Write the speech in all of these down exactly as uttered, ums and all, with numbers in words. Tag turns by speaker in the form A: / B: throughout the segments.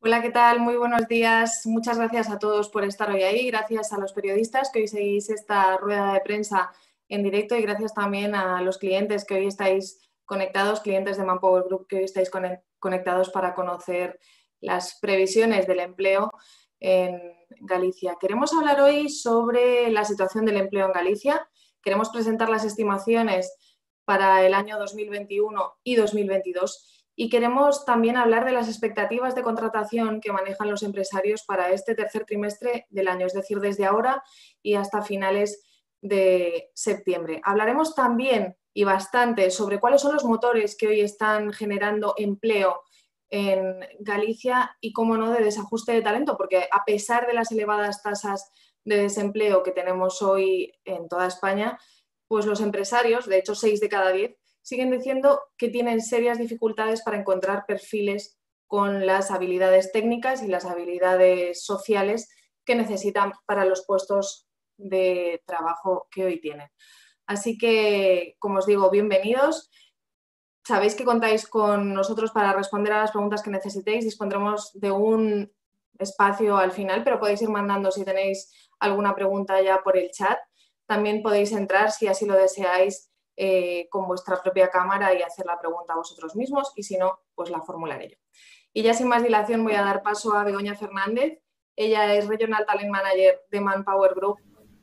A: Hola, ¿qué tal? Muy buenos días. Muchas gracias a todos por estar hoy ahí. Gracias a los periodistas que hoy seguís esta rueda de prensa en directo y gracias también a los clientes que hoy estáis conectados, clientes de Manpower Group que hoy estáis conectados para conocer las previsiones del empleo en Galicia. Queremos hablar hoy sobre la situación del empleo en Galicia. Queremos presentar las estimaciones para el año dos mil veintiuno y dos mil veintidós. Y queremos también hablar de las expectativas de contratación que manejan los empresarios para este tercer trimestre del año, es decir, desde ahora y hasta finales de septiembre. Hablaremos también y bastante sobre cuáles son los motores que hoy están generando empleo en Galicia y, cómo no, de desajuste de talento, porque a pesar de las elevadas tasas de desempleo que tenemos hoy en toda España, pues los empresarios, de hecho seis de cada diez, siguen diciendo que tienen serias dificultades para encontrar perfiles con las habilidades técnicas y las habilidades sociales que necesitan para los puestos de trabajo que hoy tienen. Así que, como os digo, bienvenidos. Sabéis que contáis con nosotros para responder a las preguntas que necesitéis. Dispondremos de un espacio al final, pero podéis ir mandando si tenéis alguna pregunta ya por el chat. También podéis entrar, si así lo deseáis, Eh, con vuestra propia cámara y hacer la pregunta a vosotros mismos y si no, pues la formularé yo. Y ya sin más dilación voy a dar paso a Begoña Fernández. Ella es Regional Talent Manager de Manpower Group.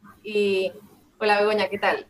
A: Y hola Begoña, ¿qué tal?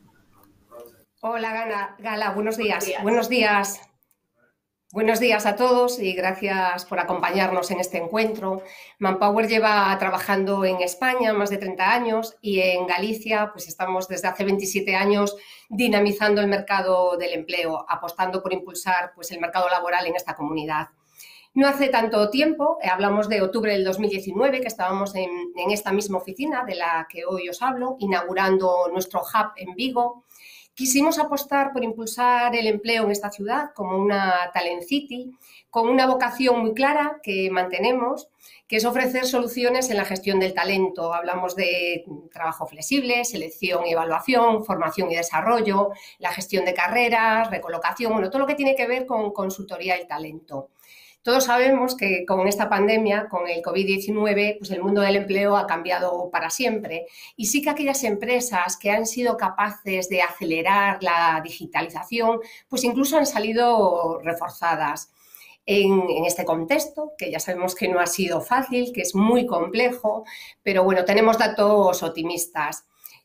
B: Hola Gala, Gala buenos días. Buenos días. Buenos días. Buenos días a todos y gracias por acompañarnos en este encuentro. Manpower lleva trabajando en España más de treinta años y en Galicia pues estamos desde hace veintisiete años dinamizando el mercado del empleo, apostando por impulsar pues, el mercado laboral en esta comunidad. No hace tanto tiempo, eh, hablamos de octubre del dos mil diecinueve, que estábamos en, en esta misma oficina de la que hoy os hablo, inaugurando nuestro hub en Vigo. Quisimos apostar por impulsar el empleo en esta ciudad como una Talent City, con una vocación muy clara que mantenemos, que es ofrecer soluciones en la gestión del talento. Hablamos de trabajo flexible, selección y evaluación, formación y desarrollo, la gestión de carreras, recolocación, bueno, todo lo que tiene que ver con consultoría y talento. Todos sabemos que con esta pandemia, con el COVID diecinueve, pues el mundo del empleo ha cambiado para siempre y sí que aquellas empresas que han sido capaces de acelerar la digitalización, pues incluso han salido reforzadas. En, en este contexto, que ya sabemos que no ha sido fácil, que es muy complejo, pero bueno, tenemos datos optimistas.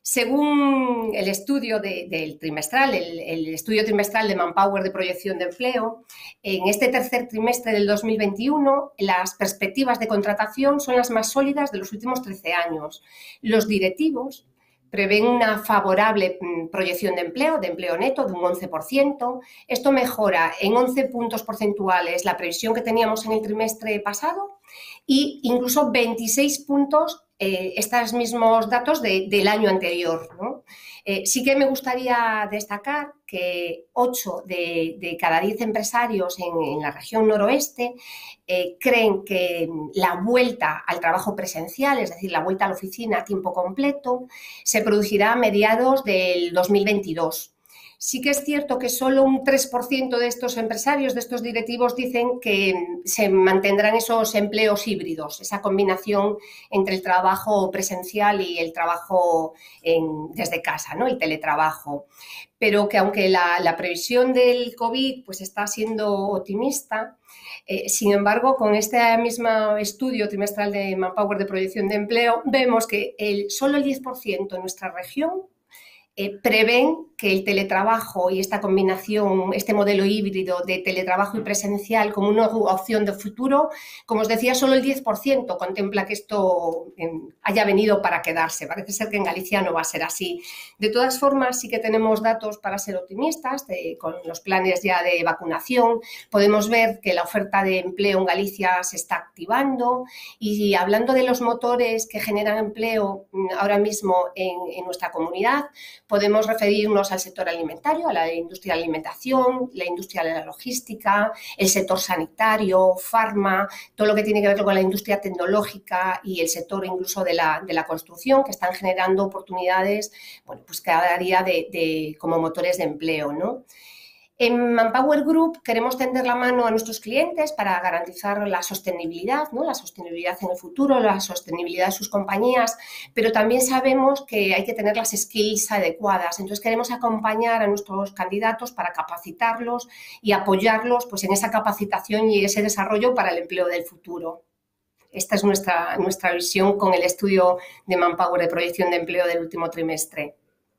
B: Según el estudio de, del trimestral, el, el estudio trimestral de Manpower de proyección de empleo, en este tercer trimestre del dos mil veintiuno, las perspectivas de contratación son las más sólidas de los últimos trece años. Los directivos prevén una favorable proyección de empleo, de empleo neto, de un once por ciento. Esto mejora en once puntos porcentuales la previsión que teníamos en el trimestre pasado e incluso veintiséis puntos eh, estos mismos datos de, del año anterior, ¿no? Eh, sí que me gustaría destacar que ocho de, de cada diez empresarios en, en la región noroeste eh, creen que la vuelta al trabajo presencial, es decir, la vuelta a la oficina a tiempo completo, se producirá a mediados del dos mil veintidós. Sí que es cierto que solo un tres por ciento de estos empresarios, de estos directivos, dicen que se mantendrán esos empleos híbridos, esa combinación entre el trabajo presencial y el trabajo en, desde casa, ¿no? El teletrabajo. Pero que aunque la, la previsión del COVID pues, está siendo optimista, eh, sin embargo, con este mismo estudio trimestral de Manpower de proyección de empleo, vemos que el, solo el diez por ciento en nuestra región Eh, prevén que el teletrabajo y esta combinación, este modelo híbrido de teletrabajo y presencial como una opción de futuro, como os decía, solo el diez por ciento contempla que esto eh, haya venido para quedarse. Parece ser que en Galicia no va a ser así. De todas formas, sí que tenemos datos para ser optimistas, de, con los planes ya de vacunación. Podemos ver que la oferta de empleo en Galicia se está activando y hablando de los motores que generan empleo ahora mismo en, en nuestra comunidad, podemos referirnos al sector alimentario, a la industria de la alimentación, la industria de la logística, el sector sanitario, farma, todo lo que tiene que ver con la industria tecnológica y el sector incluso de la, de la construcción, que están generando oportunidades, bueno, pues cada día de, de, como motores de empleo, ¿no? En Manpower Group queremos tender la mano a nuestros clientes para garantizar la sostenibilidad, ¿no? La sostenibilidad en el futuro, la sostenibilidad de sus compañías, pero también sabemos que hay que tener las skills adecuadas. Entonces queremos acompañar a nuestros candidatos para capacitarlos y apoyarlos, pues, en esa capacitación y ese desarrollo para el empleo del futuro. Esta es nuestra, nuestra visión con el estudio de Manpower de proyección de empleo del último trimestre.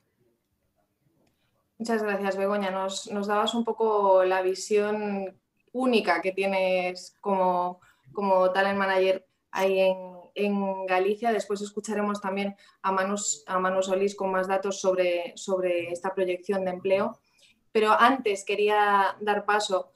A: Muchas gracias, Begoña. Nos, nos dabas un poco la visión única que tienes como, como talent manager ahí en, en Galicia. Después escucharemos también a Manu, a Manu Solís con más datos sobre, sobre esta proyección de empleo. Pero antes quería dar paso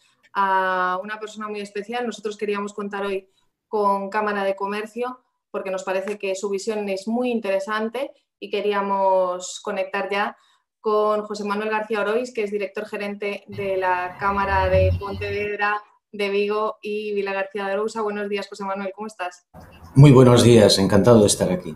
A: a una persona muy especial. Nosotros queríamos contar hoy con Cámara de Comercio porque nos parece que su visión es muy interesante y queríamos conectar ya con José Manuel García Orois, que es director gerente de la Cámara de Pontevedra, de Vigo y Vila García de Arousa. Buenos días, José Manuel, ¿cómo estás?
C: Muy buenos días, encantado de estar aquí.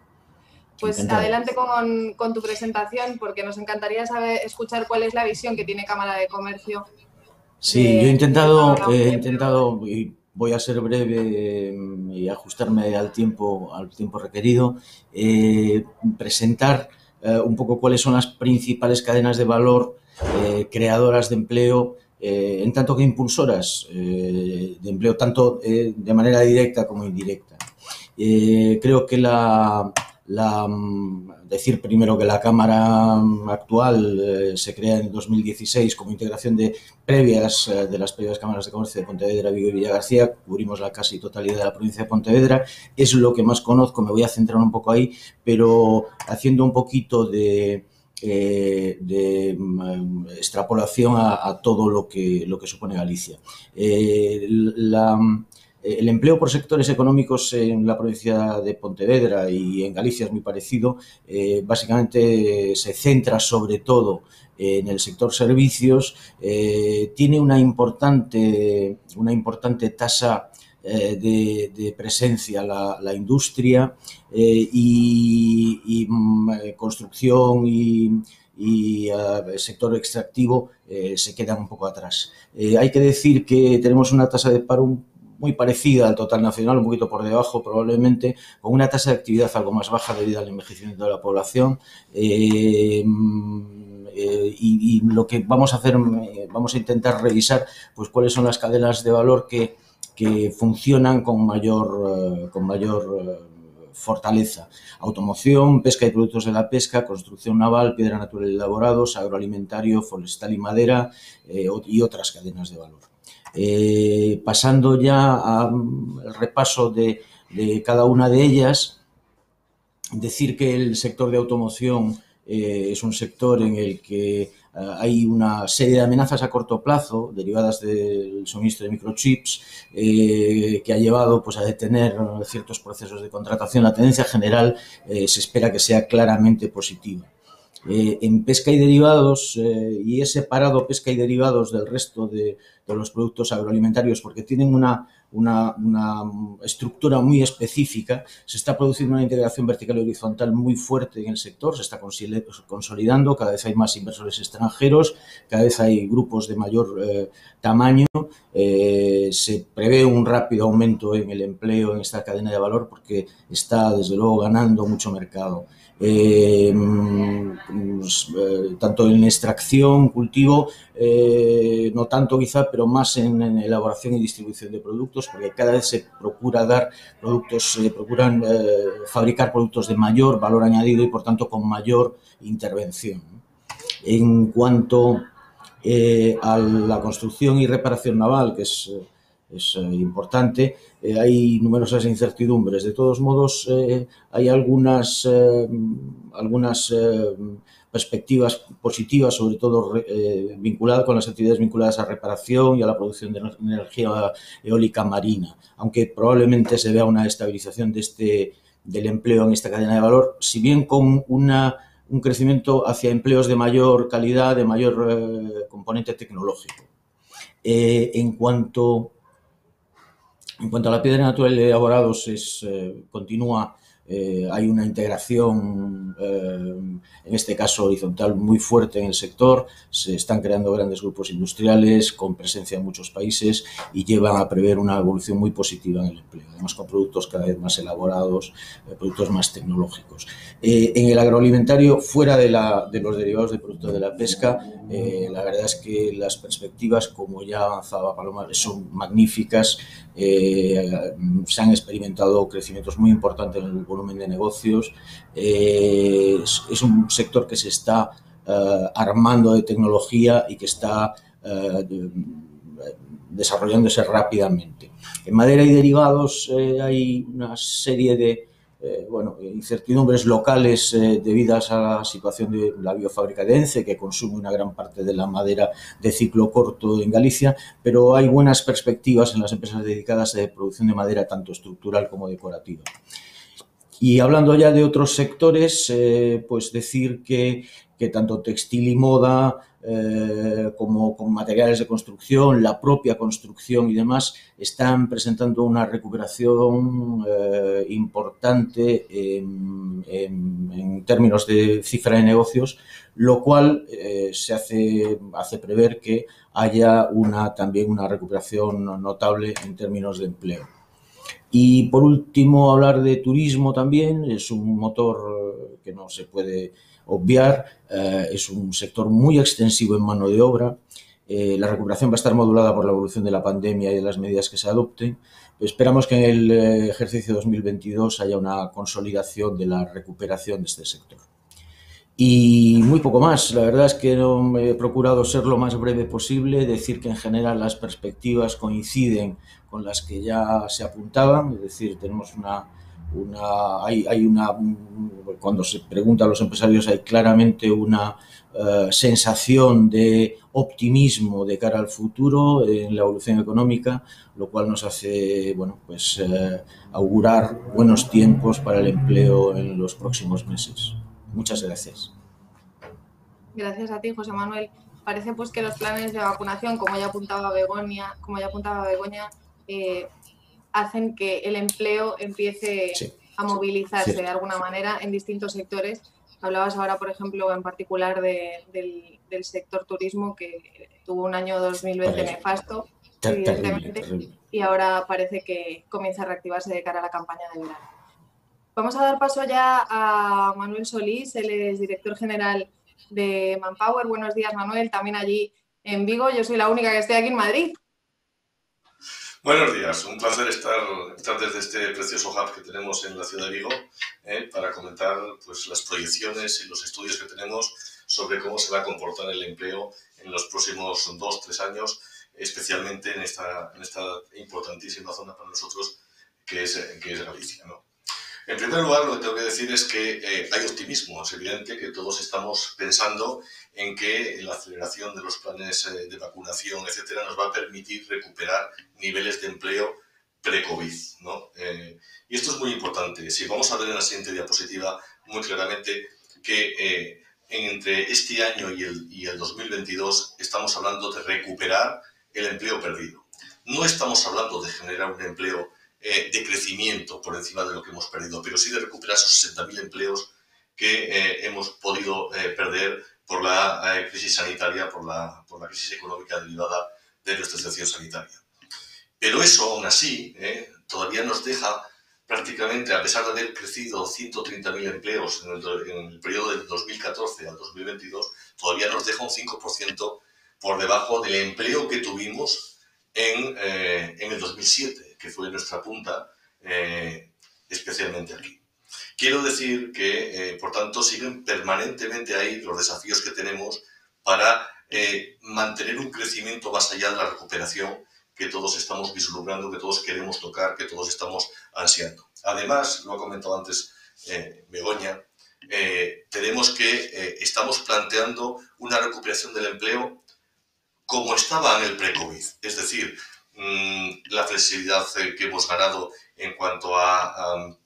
A: Pues encantado. Adelante con, con tu presentación, porque nos encantaría saber, escuchar cuál es la visión que tiene Cámara de Comercio.
C: Sí, de, yo he intentado, he intentado, y voy a ser breve y ajustarme al tiempo, al tiempo requerido, eh, presentar eh, un poco cuáles son las principales cadenas de valor eh, creadoras de empleo, eh, en tanto que impulsoras eh, de empleo, tanto eh, de manera directa como indirecta. Eh, creo que la, la, decir primero que la Cámara actual eh, se crea en dos mil dieciséis como integración de previas eh, de las previas cámaras de comercio de Pontevedra, Vigo y Villagarcía. Cubrimos la casi totalidad de la provincia de Pontevedra, es lo que más conozco, me voy a centrar un poco ahí, pero haciendo un poquito de Eh, de um, extrapolación a, a todo lo que, lo que supone Galicia. Eh, la, el empleo por sectores económicos en la provincia de Pontevedra y en Galicia es muy parecido. Eh, básicamente se centra sobre todo en el sector servicios. Eh, tiene una importante, una importante tasa Eh, de, de presencia la, la industria eh, y, y mm, construcción y, y uh, el sector extractivo eh, se quedan un poco atrás. Eh, hay que decir que tenemos una tasa de paro muy parecida al total nacional, un poquito por debajo probablemente, con una tasa de actividad algo más baja debido al envejecimiento de la población. Eh, eh, y, y lo que vamos a hacer, eh, vamos a intentar revisar pues cuáles son las cadenas de valor que que funcionan con mayor, uh, con mayor uh, fortaleza. Automoción, pesca y productos de la pesca, construcción naval, piedra natural y elaborados, agroalimentario, forestal y madera eh, y otras cadenas de valor. Eh, pasando ya al repaso de, de cada una de ellas, decir que el sector de automoción eh, es un sector en el que Uh, hay una serie de amenazas a corto plazo derivadas del suministro de microchips eh, que ha llevado pues, a detener ciertos procesos de contratación. La tendencia general eh, se espera que sea claramente positiva. Eh, en pesca y derivados, eh, y he separado pesca y derivados del resto de, de los productos agroalimentarios porque tienen una, una, una estructura muy específica. Se está produciendo una integración vertical y horizontal muy fuerte en el sector, se está consolidando, cada vez hay más inversores extranjeros, cada vez hay grupos de mayor eh, tamaño, eh, se prevé un rápido aumento en el empleo en esta cadena de valor porque está desde luego ganando mucho mercado. Eh, pues, eh, tanto en extracción, cultivo, eh, no tanto quizá, pero más en, en elaboración y distribución de productos, porque cada vez se procura dar productos, se procuran eh, fabricar productos de mayor valor añadido y por tanto con mayor intervención. En cuanto eh, a la construcción y reparación naval, que es es eh, importante, eh, hay numerosas incertidumbres. De todos modos, eh, hay algunas, eh, algunas eh, perspectivas positivas, sobre todo eh, vinculadas con las actividades vinculadas a reparación y a la producción de energía eólica marina, aunque probablemente se vea una estabilización de este, del empleo en esta cadena de valor, si bien con una, un crecimiento hacia empleos de mayor calidad, de mayor eh, componente tecnológico. Eh, en cuanto En cuanto a la piedra natural y elaborados, es, eh, continúa eh, hay una integración, eh, en este caso horizontal, muy fuerte en el sector. Se están creando grandes grupos industriales con presencia en muchos países y llevan a prever una evolución muy positiva en el empleo, además con productos cada vez más elaborados, eh, productos más tecnológicos. Eh, en el agroalimentario, fuera de, la, de los derivados de productos de la pesca, eh, la verdad es que las perspectivas, como ya avanzaba Paloma, son magníficas. Eh, se han experimentado crecimientos muy importantes en el volumen de negocios. Eh, es, es un sector que se está eh, armando de tecnología y que está eh, de, desarrollándose rápidamente. En madera y derivados eh, hay una serie de Eh, bueno, incertidumbres locales eh, debidas a la situación de la biofábrica de Ence, que consume una gran parte de la madera de ciclo corto en Galicia, pero hay buenas perspectivas en las empresas dedicadas a la producción de madera tanto estructural como decorativa. Y hablando ya de otros sectores, eh, pues decir que, que tanto textil y moda eh, como con materiales de construcción, la propia construcción y demás, están presentando una recuperación eh, importante en, en, en términos de cifra de negocios, lo cual eh, se hace, hace prever que haya una, también una recuperación notable en términos de empleo. Y por último, hablar de turismo también, es un motor que no se puede obviar, eh, es un sector muy extensivo en mano de obra. Eh, la recuperación va a estar modulada por la evolución de la pandemia y de las medidas que se adopten. Esperamos que en el ejercicio dos mil veintidós haya una consolidación de la recuperación de este sector. Y muy poco más, la verdad es que no he procurado ser lo más breve posible, decir que en general las perspectivas coinciden con las que ya se apuntaban, es decir, tenemos una, una hay, hay una, cuando se pregunta a los empresarios hay claramente una uh, sensación de optimismo de cara al futuro en la evolución económica, lo cual nos hace, bueno, pues uh, augurar buenos tiempos para el empleo en los próximos meses. Muchas gracias.
A: Gracias a ti, José Manuel. Parece pues que los planes de vacunación, como ya apuntaba Begoña, como ya apuntaba Begoña, eh, hacen que el empleo empiece sí, a movilizarse sí. de alguna manera en distintos sectores. Hablabas ahora, por ejemplo, en particular de, del, del sector turismo, que tuvo un año dos mil veinte Parece. nefasto, Ter evidentemente, terrible, terrible. Y ahora parece que comienza a reactivarse de cara a la campaña de verano. Vamos a dar paso ya a Manuel Solís, él es director general de Manpower. Buenos días, Manuel, también allí en Vigo. Yo soy la única que estoy aquí en Madrid.
D: Buenos días, un placer estar, estar desde este precioso hub que tenemos en la ciudad de Vigo eh, para comentar pues, las proyecciones y los estudios que tenemos sobre cómo se va a comportar el empleo en los próximos dos, tres años, especialmente en esta, en esta importantísima zona para nosotros que es, que es Galicia, ¿no? En primer lugar, lo que tengo que decir es que eh, hay optimismo. Es evidente que todos estamos pensando en que la aceleración de los planes eh, de vacunación, etcétera, nos va a permitir recuperar niveles de empleo pre-COVID, ¿no? Eh, y esto es muy importante. Si vamos a ver en la siguiente diapositiva muy claramente que eh, entre este año y el, y el dos mil veintidós estamos hablando de recuperar el empleo perdido. No estamos hablando de generar un empleo Eh, de crecimiento por encima de lo que hemos perdido, pero sí de recuperar esos sesenta mil empleos que eh, hemos podido eh, perder por la eh, crisis sanitaria, por la, por la crisis económica derivada de nuestra situación sanitaria. Pero eso, aún así, eh, todavía nos deja prácticamente, a pesar de haber crecido ciento treinta mil empleos en el, en el periodo del dos mil catorce al dos mil veintidós, todavía nos deja un cinco por ciento por debajo del empleo que tuvimos en, eh, en el dos mil siete. Que fue nuestra punta, eh, especialmente aquí. Quiero decir que, eh, por tanto, siguen permanentemente ahí los desafíos que tenemos para eh, mantener un crecimiento más allá de la recuperación que todos estamos vislumbrando, que todos queremos tocar, que todos estamos ansiando. Además, lo ha comentado antes eh, Begoña, eh, tenemos que eh, estamos planteando una recuperación del empleo como estaba en el pre-COVID, es decir, la flexibilidad que hemos ganado en cuanto a, a,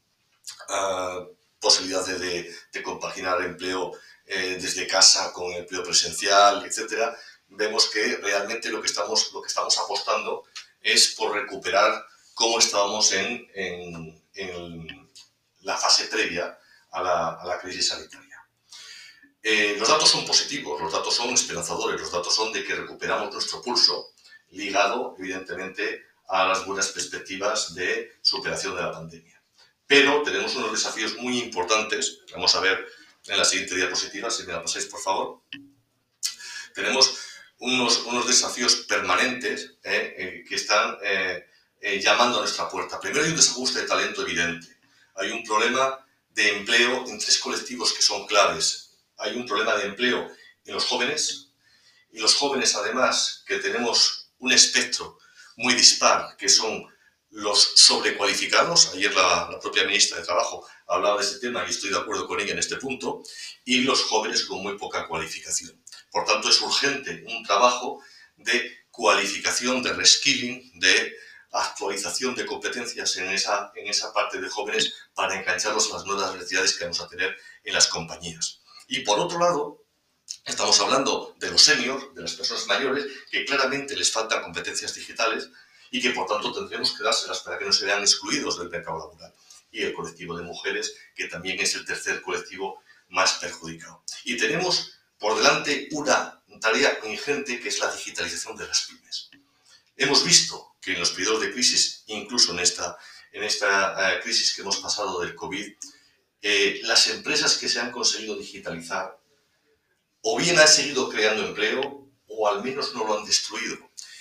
D: a posibilidades de, de compaginar empleo eh, desde casa con empleo presencial, etcétera, vemos que realmente lo que estamos, lo que estamos apostando es por recuperar cómo estábamos en, en, en, la fase previa a la, a la crisis sanitaria. Eh, los datos son positivos, los datos son esperanzadores, los datos son de que recuperamos nuestro pulso, ligado, evidentemente, a las buenas perspectivas de superación de la pandemia. Pero tenemos unos desafíos muy importantes, vamos a ver en la siguiente diapositiva, si me la pasáis, por favor. Tenemos unos, unos desafíos permanentes eh, eh, que están eh, eh, llamando a nuestra puerta. Primero, hay un desajuste de talento evidente. Hay un problema de empleo en tres colectivos que son claves. Hay un problema de empleo en los jóvenes, y los jóvenes, además, que tenemos un espectro muy dispar, que son los sobrecualificados. Ayer la, la propia ministra de Trabajo hablaba de este tema y estoy de acuerdo con ella en este punto, y los jóvenes con muy poca cualificación. Por tanto, es urgente un trabajo de cualificación, de reskilling, de actualización de competencias en esa, en esa parte de jóvenes para engancharlos a las nuevas necesidades que vamos a tener en las compañías. Y por otro lado, estamos hablando de los seniors, de las personas mayores, que claramente les faltan competencias digitales y que por tanto tendremos que dárselas para que no se vean excluidos del mercado laboral. Y el colectivo de mujeres, que también es el tercer colectivo más perjudicado. Y tenemos por delante una tarea ingente, que es la digitalización de las pymes. Hemos visto que en los periodos de crisis, incluso en esta, en esta uh, crisis que hemos pasado del COVID, eh, las empresas que se han conseguido digitalizar o bien han seguido creando empleo o al menos no lo han destruido.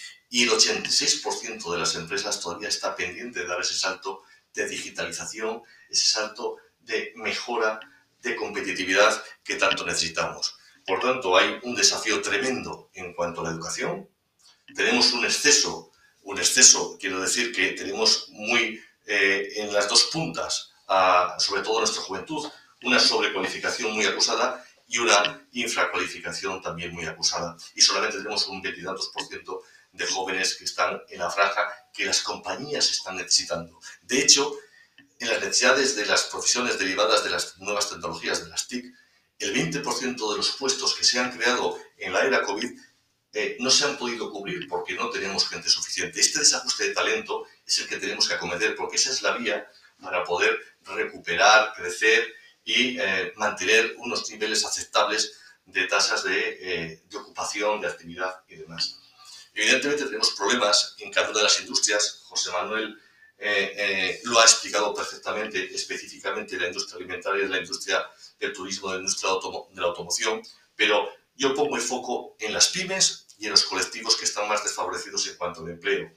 D: Y el ochenta y seis por ciento de las empresas todavía está pendiente de dar ese salto de digitalización, ese salto de mejora de competitividad que tanto necesitamos. Por tanto, hay un desafío tremendo en cuanto a la educación. Tenemos un exceso, un exceso, quiero decir que tenemos muy eh, en las dos puntas, a, sobre todo nuestra juventud, una sobrecualificación muy acusada y una infracualificación también muy acusada. Y solamente tenemos un veintitantos por ciento de jóvenes que están en la franja que las compañías están necesitando. De hecho, en las necesidades de las profesiones derivadas de las nuevas tecnologías, de las T I C, el veinte por ciento de los puestos que se han creado en la era COVID eh, no se han podido cubrir porque no tenemos gente suficiente. Este desajuste de talento es el que tenemos que acometer, porque esa es la vía para poder recuperar, crecer y eh, mantener unos niveles aceptables de tasas de, eh, de ocupación, de actividad y demás. Evidentemente tenemos problemas en cada una de las industrias. José Manuel eh, eh, lo ha explicado perfectamente, específicamente la industria alimentaria, la industria del turismo, la industria de la automoción, pero yo pongo el foco en las pymes y en los colectivos que están más desfavorecidos en cuanto al empleo.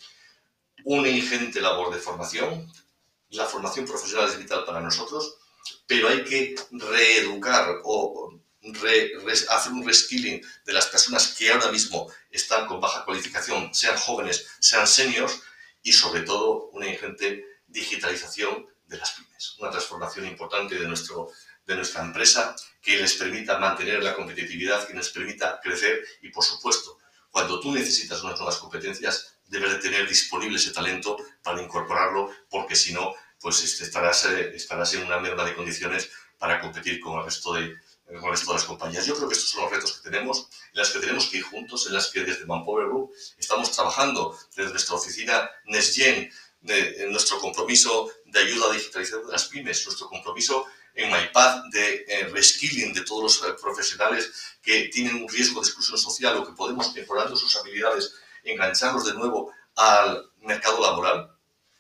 D: Una ingente labor de formación. La formación profesional es vital para nosotros, pero hay que reeducar o re, re, hacer un reskilling de las personas que ahora mismo están con baja cualificación, sean jóvenes, sean seniors, y sobre todo una ingente digitalización de las pymes. Una transformación importante de, nuestro, de nuestra empresa que les permita mantener la competitividad, que nos permita crecer y, por supuesto, cuando tú necesitas unas nuevas competencias, debes de tener disponible ese talento para incorporarlo, porque si no, pues estarás, estarás en una merma de condiciones para competir con el resto de, con el resto de las compañías. Yo creo que estos son los retos que tenemos, en las que tenemos que ir juntos, en las que desde Manpower Group estamos trabajando desde nuestra oficina NextGen, de, en nuestro compromiso de ayuda a digitalización de las pymes, nuestro compromiso en MyPath de eh, reskilling de todos los eh, profesionales que tienen un riesgo de exclusión social o que podemos, mejorando sus habilidades, engancharlos de nuevo al mercado laboral.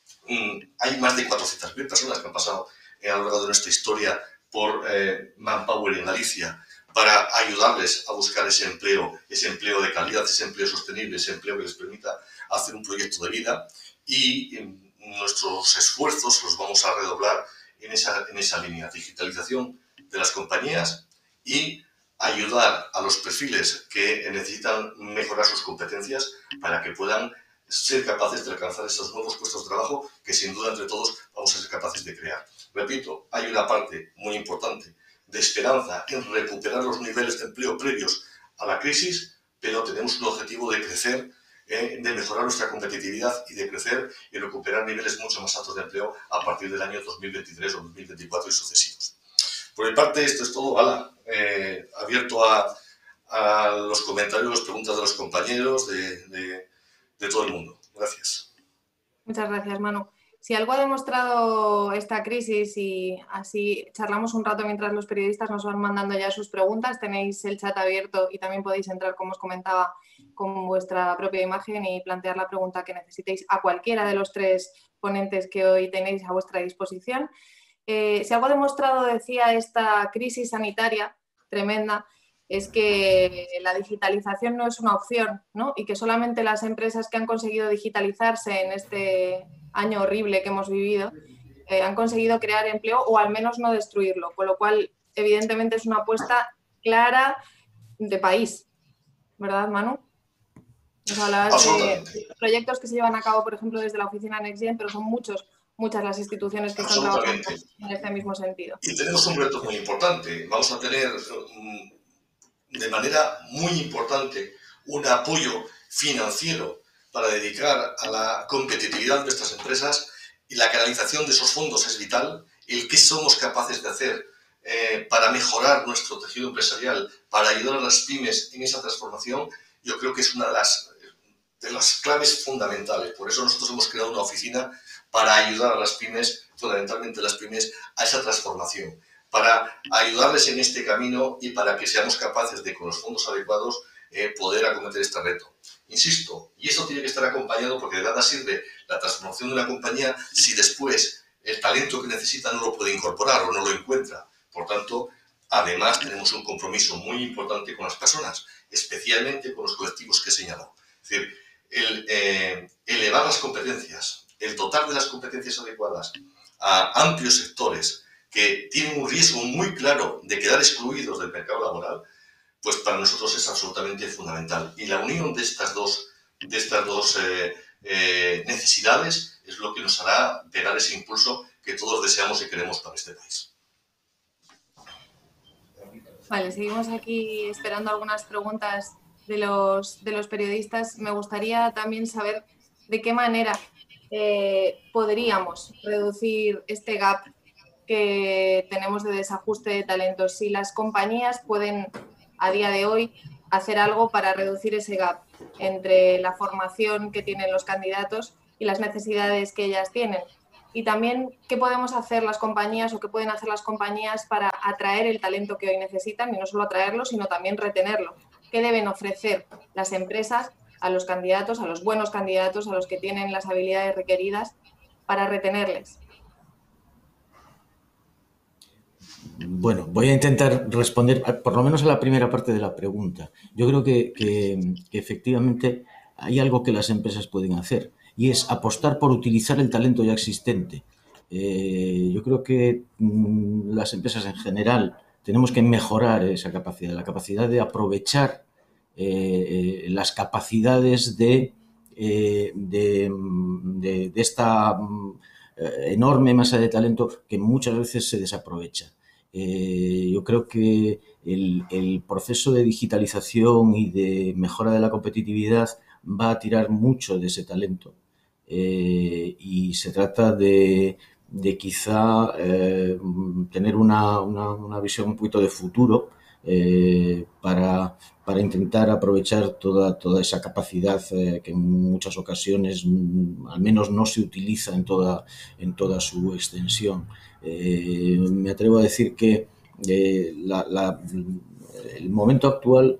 D: Mm, hay más de cuatrocientas mil personas que han pasado eh, a lo largo de nuestra historia por eh, Manpower en Galicia para ayudarles a buscar ese empleo, ese empleo de calidad, ese empleo sostenible, ese empleo que les permita hacer un proyecto de vida, y eh, nuestros esfuerzos los vamos a redoblar en esa, en esa línea, digitalización de las compañías y ayudar a los perfiles que necesitan mejorar sus competencias para que puedan ser capaces de alcanzar esos nuevos puestos de trabajo que sin duda entre todos vamos a ser capaces de crear. Repito, hay una parte muy importante de esperanza en recuperar los niveles de empleo previos a la crisis, pero tenemos un objetivo de crecer, eh, de mejorar nuestra competitividad y de crecer y recuperar niveles mucho más altos de empleo a partir del año dos mil veintitrés o dos mil veinticuatro y sucesivos. Por mi parte, esto es todo. Ala, eh, abierto a, a los comentarios, las preguntas de los compañeros, de, de, de todo el mundo. Gracias.
A: Muchas gracias, Manu. Si algo ha demostrado esta crisis, y así charlamos un rato mientras los periodistas nos van mandando ya sus preguntas, tenéis el chat abierto y también podéis entrar, como os comentaba, con vuestra propia imagen y plantear la pregunta que necesitéis a cualquiera de los tres ponentes que hoy tenéis a vuestra disposición. Eh, si algo ha demostrado, decía, esta crisis sanitaria tremenda, es que la digitalización no es una opción, ¿no? Y que solamente las empresas que han conseguido digitalizarse en este año horrible que hemos vivido eh, han conseguido crear empleo o al menos no destruirlo, con lo cual evidentemente es una apuesta clara de país, ¿verdad, Manu? Nos hablabas de proyectos que se llevan a cabo, por ejemplo, desde la oficina NextGen, pero son muchos, muchas las instituciones que están trabajando en este mismo sentido.
D: Y tenemos un reto muy importante. Vamos a tener um, de manera muy importante un apoyo financiero para dedicar a la competitividad de nuestras empresas, y la canalización de esos fondos es vital. El qué somos capaces de hacer eh, para mejorar nuestro tejido empresarial, para ayudar a las pymes en esa transformación, yo creo que es una de las, de las claves fundamentales. Por eso nosotros hemos creado una oficina para ayudar a las pymes, fundamentalmente las pymes, a esa transformación, para ayudarles en este camino y para que seamos capaces de, con los fondos adecuados, eh, poder acometer este reto. Insisto, y eso tiene que estar acompañado, porque de nada sirve la transformación de una compañía si después el talento que necesita no lo puede incorporar o no lo encuentra. Por tanto, además tenemos un compromiso muy importante con las personas, especialmente con los colectivos que he señalado. Es decir, el eh, elevar las competencias, el dotar de las competencias adecuadas a amplios sectores que tienen un riesgo muy claro de quedar excluidos del mercado laboral, pues para nosotros es absolutamente fundamental. Y la unión de estas dos, de estas dos eh, eh, necesidades es lo que nos hará pegar ese impulso que todos deseamos y queremos para este país.
A: Vale, seguimos aquí esperando algunas preguntas de los, de los periodistas. Me gustaría también saber de qué manera eh, podríamos reducir este gap que tenemos de desajuste de talentos. Si las compañías pueden, a día de hoy, hacer algo para reducir ese gap entre la formación que tienen los candidatos y las necesidades que ellas tienen. Y también, ¿qué podemos hacer las compañías o qué pueden hacer las compañías para atraer el talento que hoy necesitan? Y no solo atraerlo, sino también retenerlo. ¿Qué deben ofrecer las empresas a los candidatos, a los buenos candidatos, a los que tienen las habilidades requeridas para retenerles?
C: Bueno, voy a intentar responder por lo menos a la primera parte de la pregunta. Yo creo que, que, que efectivamente hay algo que las empresas pueden hacer, y es apostar por utilizar el talento ya existente. Eh, yo creo que mmm, las empresas en general tenemos que mejorar esa capacidad, la capacidad de aprovechar eh, eh, las capacidades de, eh, de, de, de esta eh, enorme masa de talento que muchas veces se desaprovecha. Eh, yo creo que el, el proceso de digitalización y de mejora de la competitividad va a tirar mucho de ese talento. Eh, y se trata de, de quizá eh, tener una, una, una visión un poquito de futuro eh, para, para intentar aprovechar toda, toda esa capacidad eh, que en muchas ocasiones mm, al menos no se utiliza en toda, en toda su extensión. Eh, me atrevo a decir que eh, la, la, el momento actual,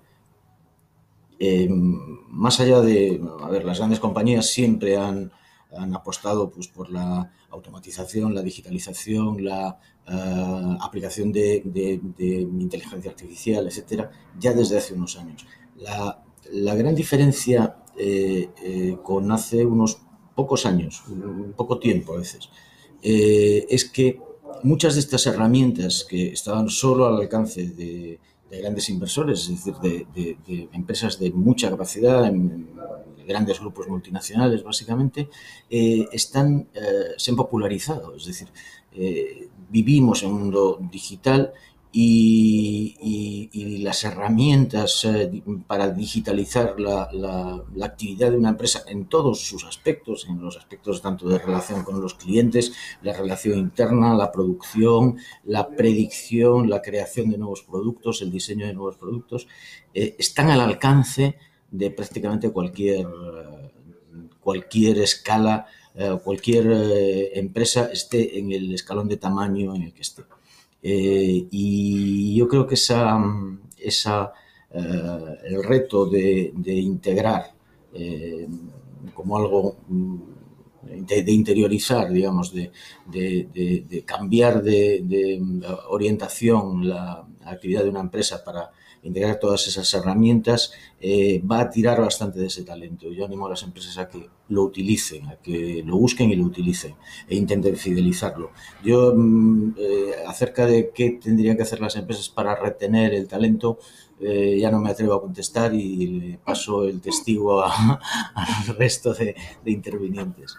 C: eh, más allá de, a ver, las grandes compañías siempre han han apostado pues, por la automatización, la digitalización, la uh, aplicación de, de, de inteligencia artificial, etcétera, ya desde hace unos años. La, la gran diferencia eh, eh, con hace unos pocos años, un poco tiempo a veces, eh, es que muchas de estas herramientas que estaban solo al alcance de, de grandes inversores, es decir, de, de, de empresas de mucha capacidad, en, grandes grupos multinacionales básicamente, eh, están, eh, se han popularizado. Es decir, eh, vivimos en un mundo digital y, y, y las herramientas eh, para digitalizar la, la, la actividad de una empresa en todos sus aspectos, en los aspectos tanto de relación con los clientes, la relación interna, la producción, la predicción, la creación de nuevos productos, el diseño de nuevos productos, eh, están al alcance de prácticamente cualquier cualquier escala, eh, cualquier eh, empresa esté en el escalón de tamaño en el que esté. Eh, y yo creo que esa, esa, eh, el reto de, de integrar eh, como algo, de, de interiorizar, digamos, de, de, de, de cambiar de, de orientación la actividad de una empresa para integrar todas esas herramientas, eh, va a tirar bastante de ese talento. Yo animo a las empresas a que lo utilicen, a que lo busquen y lo utilicen e intenten fidelizarlo. Yo, eh, acerca de qué tendrían que hacer las empresas para retener el talento, eh, ya no me atrevo a contestar y le paso el testigo a, al resto de, de intervinientes.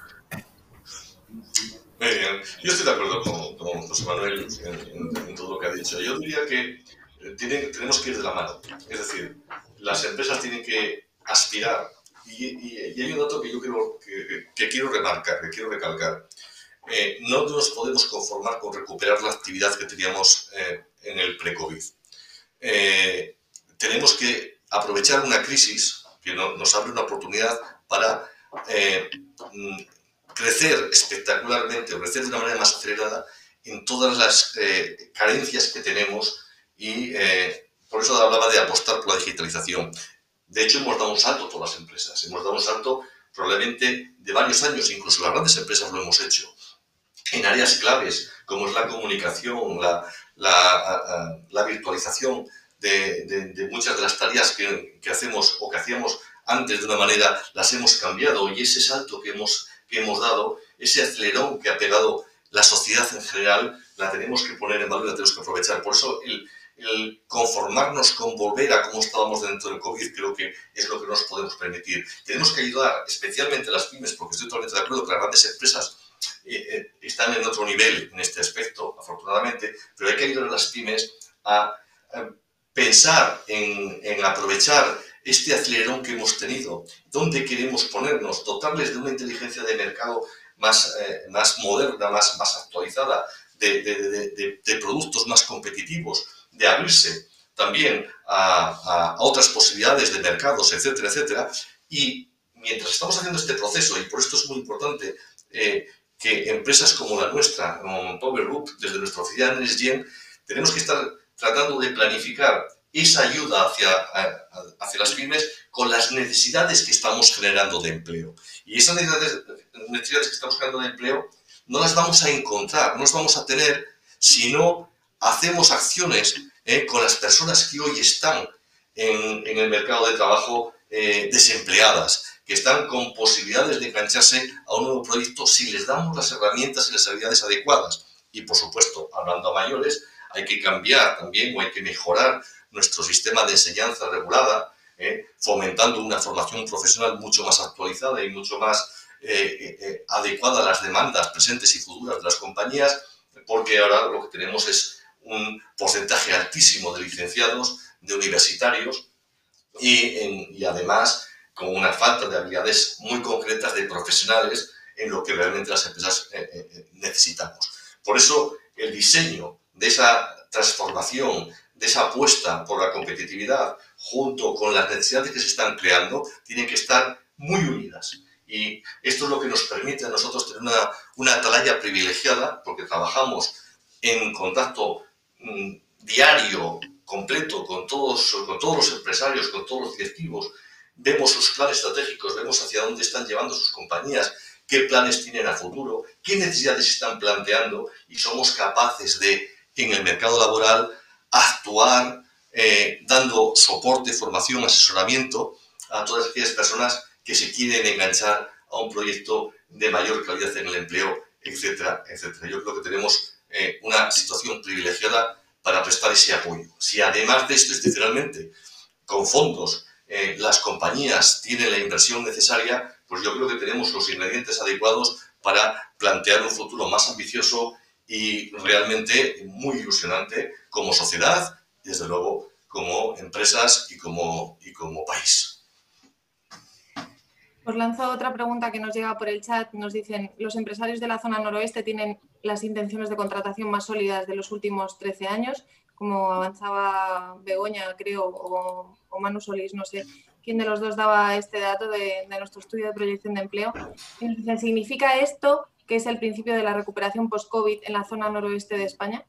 D: Muy bien. Yo estoy de acuerdo con, con José Manuel en, en, en todo lo que ha dicho. Yo diría que tienen, tenemos que ir de la mano. Es decir, las empresas tienen que aspirar. Y, y, y hay un dato que yo quiero, que, que quiero remarcar, que quiero recalcar. Eh, no nos podemos conformar con recuperar la actividad que teníamos eh, en el pre-COVID. Eh, tenemos que aprovechar una crisis que no, nos abre una oportunidad para eh, crecer espectacularmente, crecer de una manera más acelerada en todas las eh, carencias que tenemos y eh, por eso hablaba de apostar por la digitalización. De hecho, hemos dado un salto todas las empresas, hemos dado un salto probablemente de varios años, incluso las grandes empresas lo hemos hecho, en áreas claves como es la comunicación, la, la, la virtualización de, de, de muchas de las tareas que, que hacemos o que hacíamos antes de una manera, las hemos cambiado y ese salto que hemos, que hemos dado, ese acelerón que ha pegado la sociedad en general, la tenemos que poner en valor y la tenemos que aprovechar. Por eso el, el conformarnos con volver a cómo estábamos dentro del COVID creo que es lo que nos podemos permitir. Tenemos que ayudar especialmente a las pymes, porque estoy totalmente de acuerdo que las grandes empresas eh, eh, están en otro nivel en este aspecto, afortunadamente, pero hay que ayudar a las pymes a, a pensar en, en aprovechar este acelerón que hemos tenido, dónde queremos ponernos, dotarles de una inteligencia de mercado más, eh, más moderna, más, más actualizada, de, de, de, de, de productos más competitivos, de abrirse también a, a, a otras posibilidades de mercados, etcétera, etcétera. Y mientras estamos haciendo este proceso, y por esto es muy importante eh, que empresas como la nuestra, como Power Group, desde nuestra oficina en Nesgen, tenemos que estar tratando de planificar esa ayuda hacia, hacia las pymes con las necesidades que estamos generando de empleo. Y esas necesidades, necesidades que estamos generando de empleo no las vamos a encontrar, no las vamos a tener si no hacemos acciones eh, con las personas que hoy están en, en el mercado de trabajo eh, desempleadas, que están con posibilidades de engancharse a un nuevo proyecto si les damos las herramientas y las habilidades adecuadas. Y, por supuesto, hablando a mayores, hay que cambiar también o hay que mejorar nuestro sistema de enseñanza regulada, eh, fomentando una formación profesional mucho más actualizada y mucho más eh, eh, adecuada a las demandas presentes y futuras de las compañías, porque ahora lo que tenemos es un porcentaje altísimo de licenciados, de universitarios y, en, y además con una falta de habilidades muy concretas de profesionales en lo que realmente las empresas eh, eh, necesitamos. Por eso el diseño de esa transformación, de esa apuesta por la competitividad, junto con las necesidades que se están creando, tienen que estar muy unidas. Y esto es lo que nos permite a nosotros tener una, una atalaya privilegiada, porque trabajamos en contacto mmm, diario, completo, con todos, con todos los empresarios, con todos los directivos. Vemos sus planes estratégicos, vemos hacia dónde están llevando sus compañías, qué planes tienen a futuro, qué necesidades están planteando y somos capaces de, en el mercado laboral, actuar eh, dando soporte, formación, asesoramiento a todas aquellas personas que se quieren enganchar a un proyecto de mayor calidad en el empleo, etcétera, etcétera. Yo creo que tenemos eh, una situación privilegiada para prestar ese apoyo. Si además de esto, institucionalmente, con fondos, eh, las compañías tienen la inversión necesaria, pues yo creo que tenemos los ingredientes adecuados para plantear un futuro más ambicioso y realmente muy ilusionante como sociedad y, desde luego, como empresas y como, y como país.
A: Os lanzo otra pregunta que nos llega por el chat. Nos dicen, los empresarios de la zona noroeste tienen las intenciones de contratación más sólidas de los últimos trece años, como avanzaba Begoña, creo, o, o Manu Solís, no sé. quién de los dos daba este dato de, de nuestro estudio de proyección de empleo. Y nos dicen, ¿significa esto que es el principio de la recuperación post-COVID en la zona noroeste de España?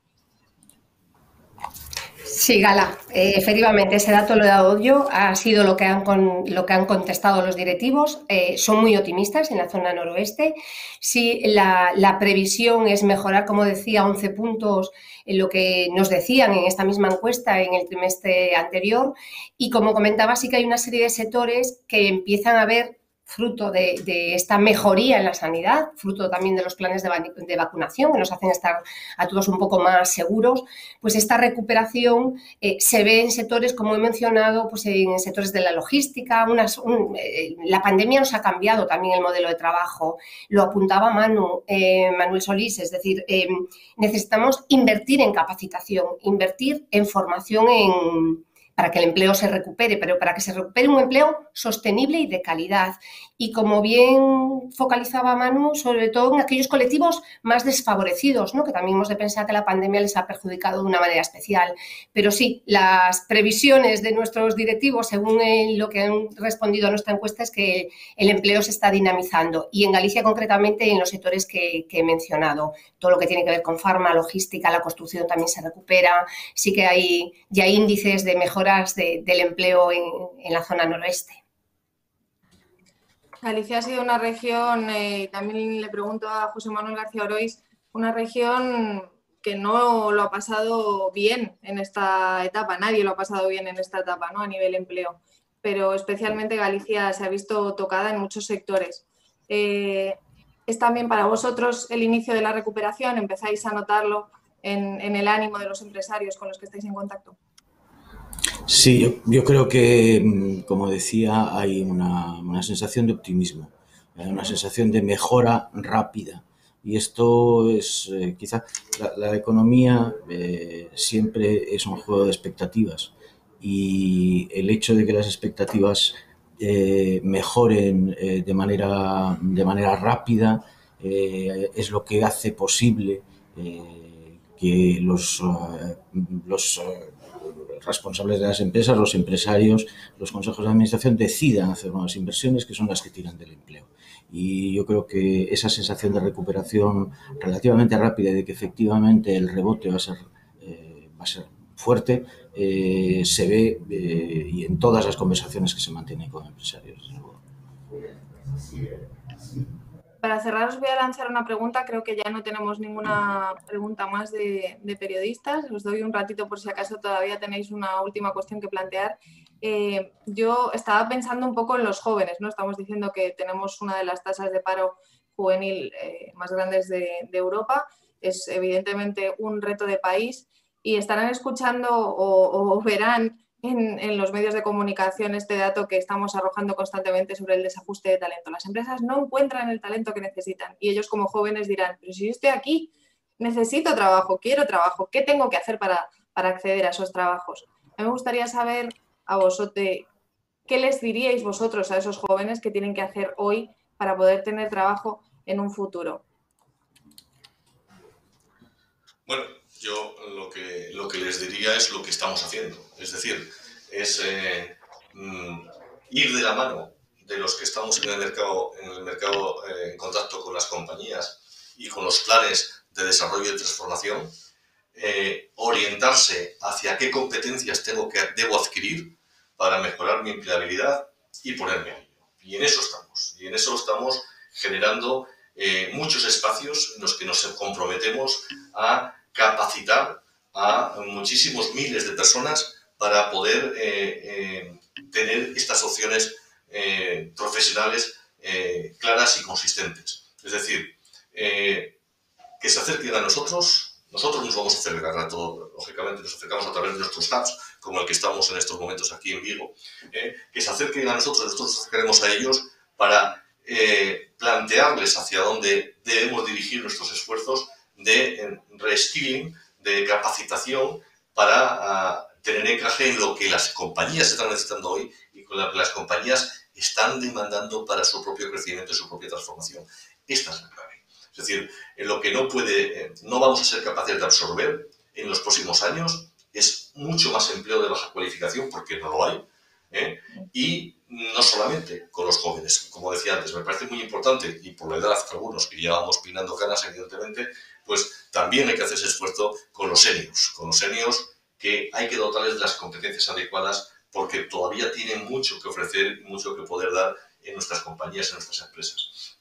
B: Sí, Gala, eh, efectivamente, ese dato lo he dado yo, ha sido lo que han, con, lo que han contestado los directivos, eh, son muy optimistas en la zona noroeste. Sí, la, la previsión es mejorar, como decía, once puntos en lo que nos decían en esta misma encuesta en el trimestre anterior, y como comentaba, sí que hay una serie de sectores que empiezan a ver, fruto de, de esta mejoría en la sanidad, fruto también de los planes de, de vacunación que nos hacen estar a todos un poco más seguros, pues esta recuperación eh, se ve en sectores, como he mencionado, pues en sectores de la logística. Unas, un, eh, la pandemia nos ha cambiado también el modelo de trabajo, lo apuntaba Manu, eh, Manuel Solís, es decir, eh, necesitamos invertir en capacitación, invertir en formación en... para que el empleo se recupere, pero para que se recupere un empleo sostenible y de calidad. Y como bien focalizaba Manu, sobre todo en aquellos colectivos más desfavorecidos, ¿no? Que también hemos de pensar que la pandemia les ha perjudicado de una manera especial. Pero sí, las previsiones de nuestros directivos, según lo que han respondido a nuestra encuesta, es que el empleo se está dinamizando. Y en Galicia, concretamente, en los sectores que, que he mencionado, todo lo que tiene que ver con farma, logística, la construcción también se recupera. Sí que hay ya índices de mejoras de, del empleo en, en la zona noroeste.
A: Galicia ha sido una región, eh, también le pregunto a José Manuel García Oroiz, una región que no lo ha pasado bien en esta etapa, nadie lo ha pasado bien en esta etapa, ¿no? A nivel empleo, pero especialmente Galicia se ha visto tocada en muchos sectores. Eh, ¿Es también para vosotros el inicio de la recuperación? ¿Empezáis a notarlo en, en el ánimo de los empresarios con los que estáis en contacto?
C: Sí, yo, yo creo que, como decía, hay una, una sensación de optimismo, una sensación de mejora rápida. Y esto es, eh, quizá, la, la economía eh, siempre es un juego de expectativas. Y el hecho de que las expectativas eh, mejoren eh, de, manera, de manera rápida eh, es lo que hace posible eh, que los, uh, los uh, responsables de las empresas, los empresarios, los consejos de administración decidan hacer nuevas inversiones que son las que tiran del empleo. Y yo creo que esa sensación de recuperación relativamente rápida y de que efectivamente el rebote va a ser, eh, va a ser fuerte, eh, se ve eh, y en todas las conversaciones que se mantienen con empresarios.
A: Para cerrar os voy a lanzar una pregunta, creo que ya no tenemos ninguna pregunta más de, de periodistas, os doy un ratito por si acaso todavía tenéis una última cuestión que plantear. Eh, yo estaba pensando un poco en los jóvenes, ¿no? Estamos diciendo que tenemos una de las tasas de paro juvenil eh, más grandes de, de Europa, es evidentemente un reto de país y estarán escuchando o, o verán En, en los medios de comunicación este dato que estamos arrojando constantemente sobre el desajuste de talento. Las empresas no encuentran el talento que necesitan y ellos como jóvenes dirán, pero si yo estoy aquí, necesito trabajo, quiero trabajo, ¿qué tengo que hacer para, para acceder a esos trabajos? A mí me gustaría saber a vosotros, ¿qué les diríais vosotros a esos jóvenes que tienen que hacer hoy para poder tener trabajo en un futuro?
D: Bueno, yo lo que, lo que les diría es lo que estamos haciendo. Es decir, es eh, mm, ir de la mano de los que estamos en el mercado, en, el mercado eh, en contacto con las compañías y con los planes de desarrollo y transformación, eh, orientarse hacia qué competencias tengo que, debo adquirir para mejorar mi empleabilidad y ponerme a ello. Y en eso estamos. Y en eso estamos generando eh, muchos espacios en los que nos comprometemos a capacitar a muchísimos miles de personas para poder eh, eh, tener estas opciones eh, profesionales eh, claras y consistentes. Es decir, eh, que se acerquen a nosotros, nosotros nos vamos a acercar a todo, lógicamente nos acercamos a través de nuestros hubs, como el que estamos en estos momentos aquí en Vigo, eh, que se acerquen a nosotros, nosotros nos acercaremos a ellos para eh, plantearles hacia dónde debemos dirigir nuestros esfuerzos de reskilling, de capacitación para uh, tener encaje en lo que las compañías están necesitando hoy y con lo que las compañías están demandando para su propio crecimiento y su propia transformación. Esta es la clave. Es decir, en lo que no, puede, eh, no vamos a ser capaces de absorber en los próximos años es mucho más empleo de baja cualificación, porque no lo hay, ¿eh? Y no solamente con los jóvenes, como decía antes, me parece muy importante, y por la edad algunos que ya vamos pinando canas, evidentemente, pues también hay que hacer ese esfuerzo con los seniors, con los seniors que hay que dotarles de las competencias adecuadas porque todavía tienen mucho que ofrecer y mucho que poder dar en nuestras compañías, en nuestras empresas.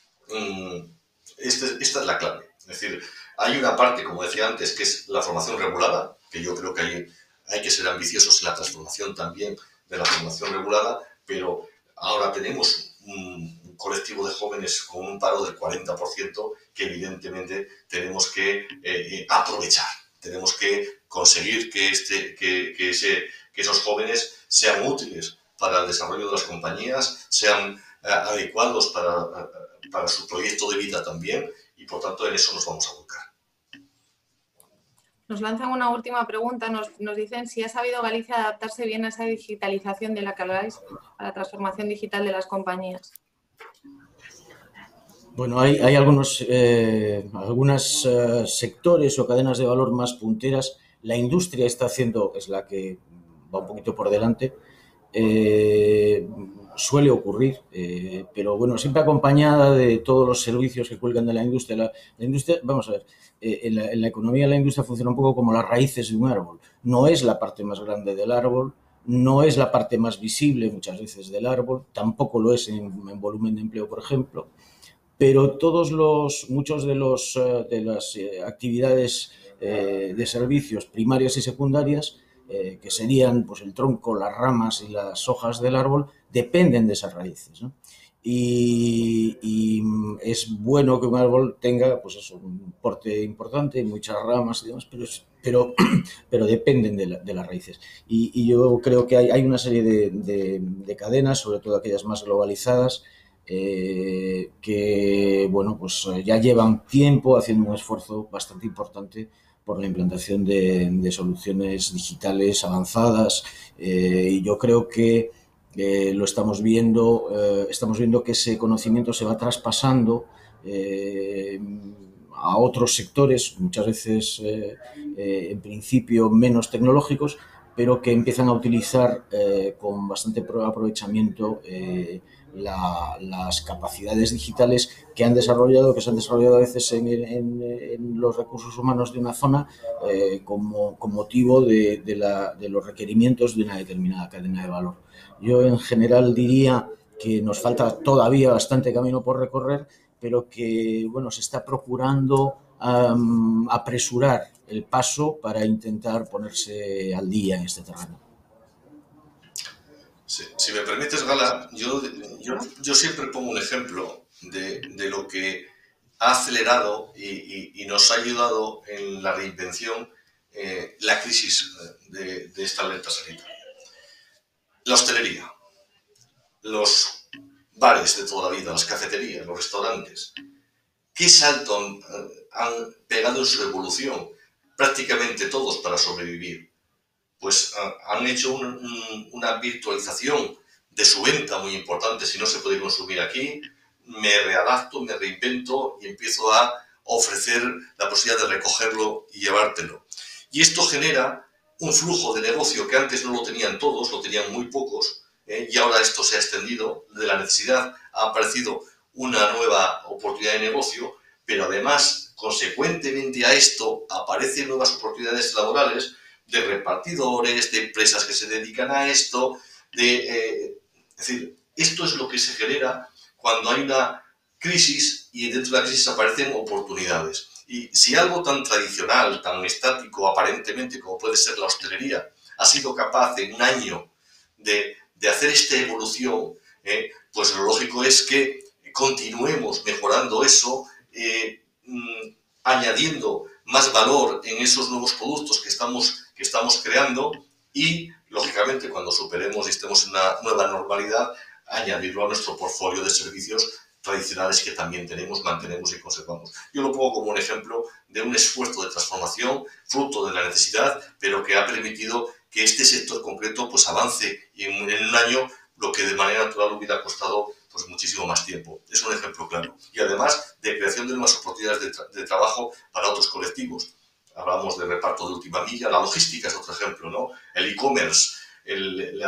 D: Este, esta es la clave. Es decir, hay una parte, como decía antes, que es la formación regulada, que yo creo que hay, hay que ser ambiciosos en la transformación también de la formación regulada, pero ahora tenemos un, un colectivo de jóvenes con un paro del cuarenta por ciento que evidentemente tenemos que eh, aprovechar. Tenemos que conseguir que, este, que, que, ese, que esos jóvenes sean útiles para el desarrollo de las compañías, sean eh, adecuados para, para su proyecto de vida también, y por tanto en eso nos vamos a volcar.
A: Nos lanzan una última pregunta, nos, nos dicen si ha sabido Galicia adaptarse bien a esa digitalización de la que habláis, a la transformación digital de las compañías.
C: Bueno, hay, hay algunos eh, algunos eh, sectores o cadenas de valor más punteras. La industria está haciendo, es la que va un poquito por delante, eh, suele ocurrir, eh, pero bueno, siempre acompañada de todos los servicios que cuelgan de la industria. La, la industria, vamos a ver, eh, en, la, en la economía la industria funciona un poco como las raíces de un árbol. No es la parte más grande del árbol, no es la parte más visible muchas veces del árbol, tampoco lo es en, en volumen de empleo, por ejemplo, pero todos los, muchos de, los, de las actividades eh, de servicios primarias y secundarias, eh, que serían pues, el tronco, las ramas y las hojas del árbol, dependen de esas raíces, ¿no? Y, y es bueno que un árbol tenga pues eso, un porte importante, muchas ramas y demás, pero, pero, pero dependen de, la, de las raíces. Y, y yo creo que hay, hay una serie de, de, de cadenas, sobre todo aquellas más globalizadas, Eh, que bueno, pues ya llevan tiempo haciendo un esfuerzo bastante importante por la implantación de, de soluciones digitales avanzadas, eh, y yo creo que eh, lo estamos viendo, eh, estamos viendo que ese conocimiento se va traspasando eh, a otros sectores, muchas veces eh, eh, en principio menos tecnológicos, pero que empiezan a utilizar eh, con bastante aprovechamiento eh, La, las capacidades digitales que han desarrollado, que se han desarrollado a veces en, en, en los recursos humanos de una zona eh, como, con motivo de, de, la, de los requerimientos de una determinada cadena de valor. Yo en general diría que nos falta todavía bastante camino por recorrer, pero que bueno, se está procurando um, apresurar el paso para intentar ponerse al día en este terreno.
D: Sí, si me permites, Gala, yo, yo, yo siempre pongo un ejemplo de, de lo que ha acelerado y, y, y nos ha ayudado en la reinvención eh, la crisis de, de esta alerta sanitaria. La hostelería, los bares de toda la vida, las cafeterías, los restaurantes, ¿qué salto han, han pegado en su evolución? Prácticamente todos para sobrevivir. Pues han hecho un, un, una virtualización de su venta muy importante. Si no se puede consumir aquí, me readapto, me reinvento y empiezo a ofrecer la posibilidad de recogerlo y llevártelo. Y esto genera un flujo de negocio que antes no lo tenían todos, lo tenían muy pocos, ¿eh? Y ahora esto se ha extendido. De la necesidad ha aparecido una nueva oportunidad de negocio, pero además, consecuentemente a esto, aparecen nuevas oportunidades laborales de repartidores, de empresas que se dedican a esto, de, eh, es decir, esto es lo que se genera cuando hay una crisis y dentro de la crisis aparecen oportunidades. Y si algo tan tradicional, tan estático aparentemente como puede ser la hostelería, ha sido capaz en un año de, de hacer esta evolución, eh, pues lo lógico es que continuemos mejorando eso, eh, mmm, añadiendo más valor en esos nuevos productos que estamos que estamos creando y, lógicamente, cuando superemos y estemos en una nueva normalidad, añadirlo a nuestro portfolio de servicios tradicionales que también tenemos, mantenemos y conservamos. Yo lo pongo como un ejemplo de un esfuerzo de transformación fruto de la necesidad, pero que ha permitido que este sector concreto pues, avance y en, en un año lo que de manera natural hubiera costado pues, muchísimo más tiempo. Es un ejemplo claro. Y además de creación de nuevas oportunidades de, tra de trabajo para otros colectivos. Hablamos de reparto de última milla, la logística es otro ejemplo, ¿no? El e-commerce, el, la,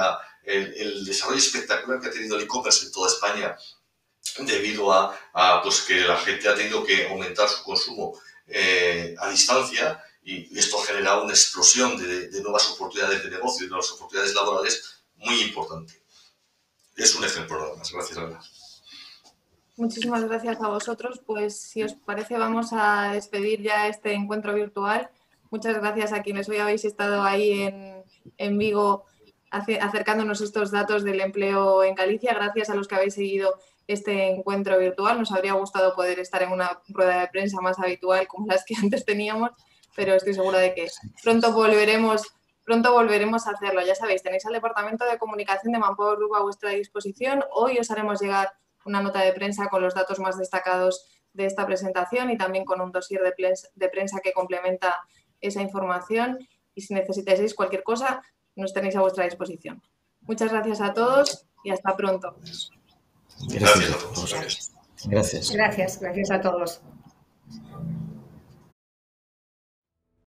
D: el, el desarrollo espectacular que ha tenido el e-commerce en toda España debido a, a pues, que la gente ha tenido que aumentar su consumo eh, a distancia, y esto ha generado una explosión de, de nuevas oportunidades de negocio y de nuevas oportunidades laborales muy importante. Es un ejemplo nada más. Gracias, Ana.
A: Muchísimas gracias a vosotros. Pues si os parece vamos a despedir ya este encuentro virtual. Muchas gracias a quienes hoy habéis estado ahí en, en Vigo acercándonos estos datos del empleo en Galicia. Gracias a los que habéis seguido este encuentro virtual. Nos habría gustado poder estar en una rueda de prensa más habitual como las que antes teníamos, pero estoy segura de que pronto volveremos, pronto volveremos a hacerlo. Ya sabéis, tenéis al Departamento de Comunicación de Manpower Group a vuestra disposición. Hoy os haremos llegar una nota de prensa con los datos más destacados de esta presentación y también con un dossier de prensa, de prensa que complementa esa información. Y si necesitáis cualquier cosa, nos tenéis a vuestra disposición. Muchas gracias a todos y hasta pronto.
C: Gracias a todos. Gracias.
B: Gracias, gracias a todos.